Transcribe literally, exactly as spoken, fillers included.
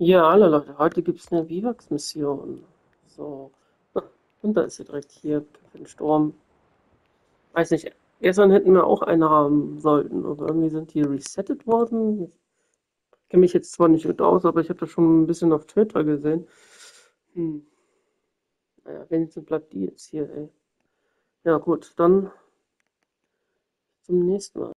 Ja, hallo Leute, heute gibt es eine Biwaks-Mission. So, und da ist sie direkt hier, Captain Sturm. Weiß nicht, gestern hätten wir auch eine haben sollten, aber irgendwie sind die resettet worden. Ich kenne mich jetzt zwar nicht mit aus, aber ich habe das schon ein bisschen auf Twitter gesehen. Hm, naja, wenigstens bleibt die jetzt hier, ey. Ja, gut, dann zum nächsten Mal.